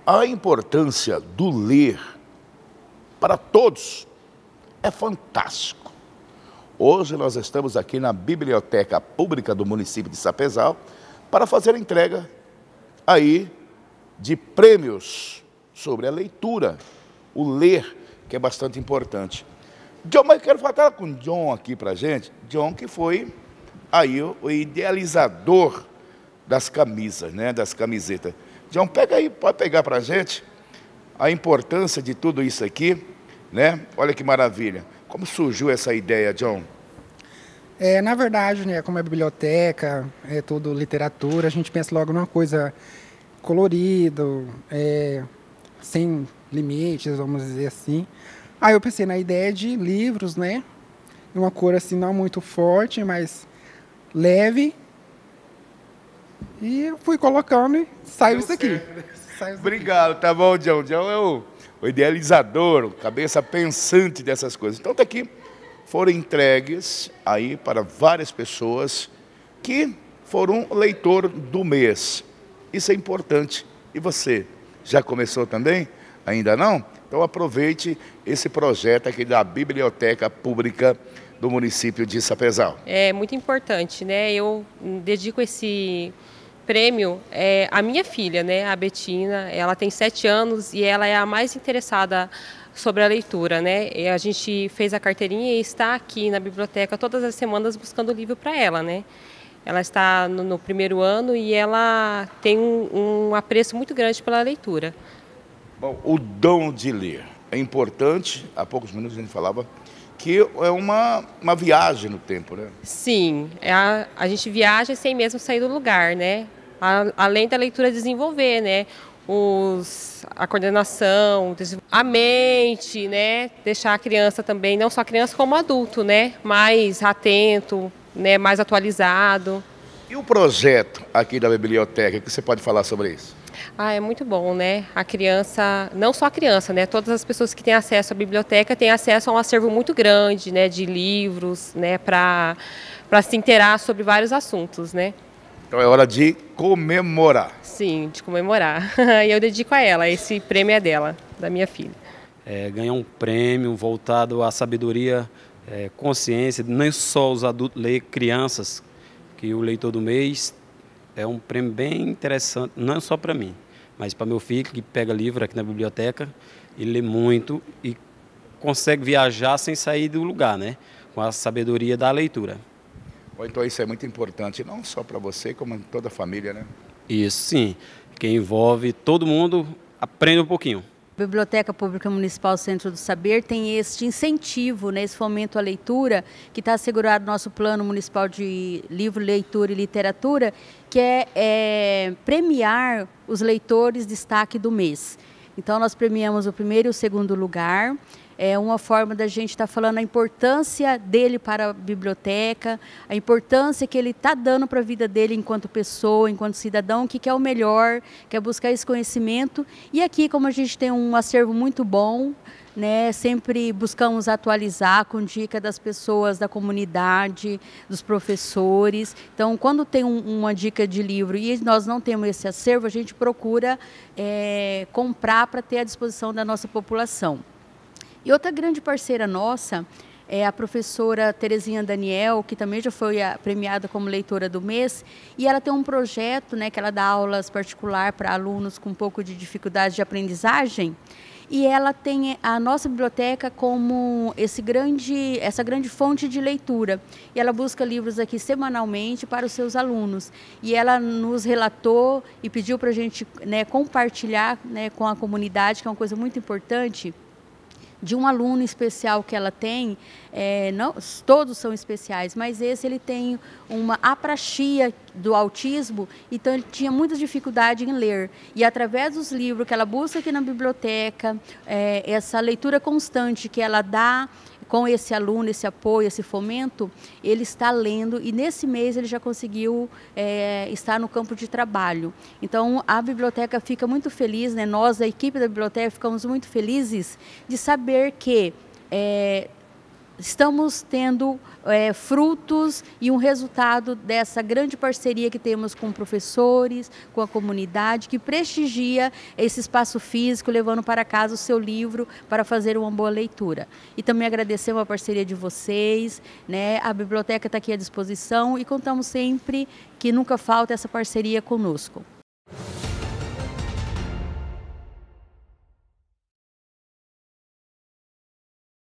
A importância do ler para todos é fantástico. Hoje nós estamos aqui na Biblioteca Pública do município de Sapezal para fazer a entrega aí de prêmios sobre a leitura, o ler, que é bastante importante. John, mas eu quero falar com o John aqui para a gente. John, que foi aí o idealizador das camisas, né, das camisetas. John, pega aí, pode pegar para a gente a importância de tudo isso aqui, né? Olha que maravilha. Como surgiu essa ideia, John? Na verdade, né, como é biblioteca, é tudo literatura, a gente pensa logo numa coisa colorido, sem limites, vamos dizer assim. Aí eu pensei na ideia de livros, né? Uma cor assim não muito forte, mas leve. E eu fui colocando e saiu isso aqui. Obrigado, tá bom, John. John é o idealizador, o cabeça pensante dessas coisas. Então tá aqui, foram entregues aí para várias pessoas que foram leitor do mês. Isso é importante. E você, já começou também? Ainda não? Então aproveite esse projeto aqui da Biblioteca Pública do município de Sapezal. É muito importante, né? Eu dedico esse prêmio à minha filha, né? A Betina. Ela tem 7 anos e ela é a mais interessada sobre a leitura, né? E a gente fez a carteirinha e está aqui na biblioteca todas as semanas buscando livro para ela, né? Ela está no primeiro ano e ela tem um apreço muito grande pela leitura. Bom, o dom de ler é importante. Há poucos minutos a gente falava que é uma viagem no tempo, né? Sim, a gente viaja sem mesmo sair do lugar, né? Além da leitura desenvolver, né? A coordenação, a mente, né? Deixar a criança também, não só a criança como adulto, né? Mais atento, né? Mais atualizado. E o projeto aqui da biblioteca, o que você pode falar sobre isso? É muito bom, né? A criança, não só a criança, né? Todas as pessoas que têm acesso à biblioteca têm acesso a um acervo muito grande, né? De livros, né? Para se inteirar sobre vários assuntos, né? Então é hora de comemorar. Sim, de comemorar. E eu dedico a ela, esse prêmio é dela, da minha filha. Ganhar um prêmio voltado à sabedoria, consciência, não só os adultos, ler crianças, que o leitor do mês é um prêmio bem interessante, não só para mim, mas para meu filho que pega livro aqui na biblioteca e lê muito e consegue viajar sem sair do lugar, né? Com a sabedoria da leitura. Então isso é muito importante, não só para você, como toda a família, né? Isso, sim. Que envolve todo mundo, aprende um pouquinho. A Biblioteca Pública Municipal Centro do Saber tem este incentivo, né, esse fomento à leitura, que está assegurado no nosso Plano Municipal de Livro, Leitura e Literatura, que é premiar os leitores destaque do mês. Então, nós premiamos o primeiro e o segundo lugar. É uma forma da gente estar falando a importância dele para a biblioteca, a importância que ele está dando para a vida dele enquanto pessoa, enquanto cidadão, que quer o melhor, quer buscar esse conhecimento. E aqui, como a gente tem um acervo muito bom, né, sempre buscamos atualizar com dica das pessoas da comunidade, dos professores. Então, quando tem uma dica de livro e nós não temos esse acervo, a gente procura comprar para ter à disposição da nossa população. E outra grande parceira nossa é a professora Terezinha Daniel, que também já foi premiada como leitora do mês, e ela tem um projeto, né, que ela dá aulas particular para alunos com um pouco de dificuldade de aprendizagem, e ela tem a nossa biblioteca como essa grande fonte de leitura. E ela busca livros aqui semanalmente para os seus alunos. E ela nos relatou e pediu para a gente, né, compartilhar, né, com a comunidade, que é uma coisa muito importante, de um aluno especial que ela tem, não, todos são especiais, mas esse ele tem uma apraxia do autismo, então ele tinha muita dificuldade em ler. E através dos livros que ela busca aqui na biblioteca, essa leitura constante que ela dá com esse aluno, esse apoio, esse fomento, ele está lendo e nesse mês ele já conseguiu estar no campo de trabalho. Então a biblioteca fica muito feliz, né? Nós, a equipe da biblioteca, ficamos muito felizes de saber que estamos tendo frutos e um resultado dessa grande parceria que temos com professores, com a comunidade, que prestigia esse espaço físico, levando para casa o seu livro para fazer uma boa leitura. E também agradecemos a parceria de vocês, né? A biblioteca está aqui à disposição e contamos sempre que nunca falta essa parceria conosco.